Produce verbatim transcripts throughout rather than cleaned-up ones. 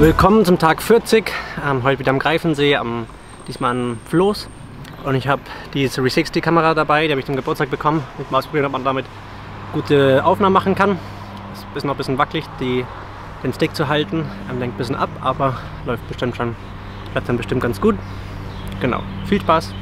Willkommen zum Tag vierzig, ähm, heute wieder am Greifensee, am, diesmal am Floß. Und ich habe die drei sechzig Kamera dabei, die habe ich zum Geburtstag bekommen. Ich mal ausprobieren, ob man damit gute Aufnahmen machen kann. Es ist noch ein bisschen wackelig, die, den Stick zu halten, ähm, lenkt ein bisschen ab, aber läuft bestimmt schon, bleibt dann bestimmt ganz gut. Genau, viel Spaß!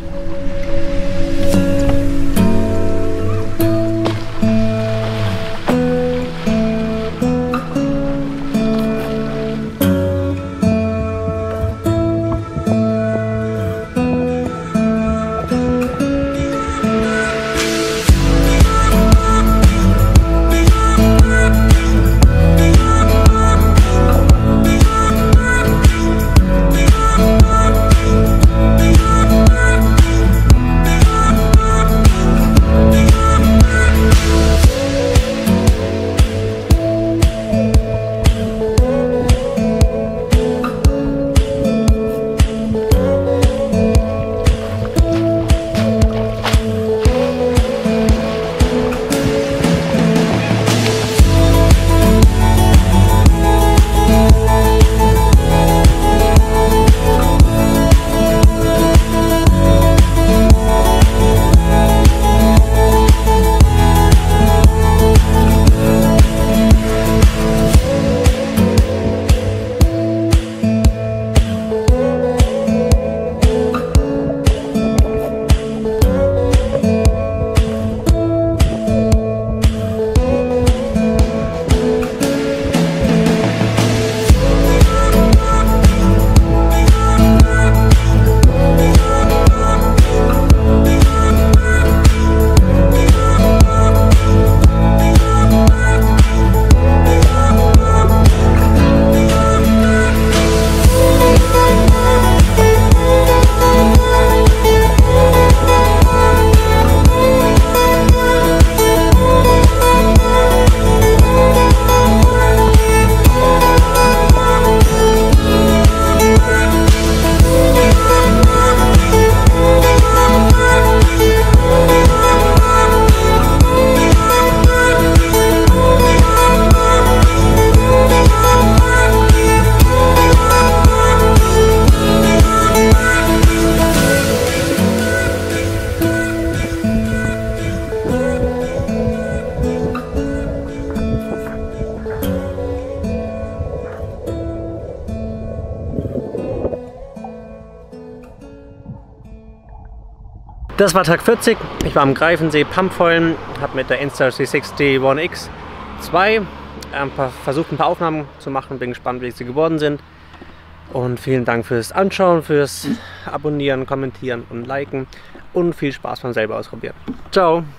Das war Tag vierzig, ich war am Greifensee Pampfholm, habe mit der Insta drei sechzig One X zwei ein paar, versucht ein paar Aufnahmen zu machen, bin gespannt wie sie geworden sind. Und vielen Dank fürs Anschauen, fürs Abonnieren, Kommentieren und Liken und viel Spaß beim selber ausprobieren. Ciao!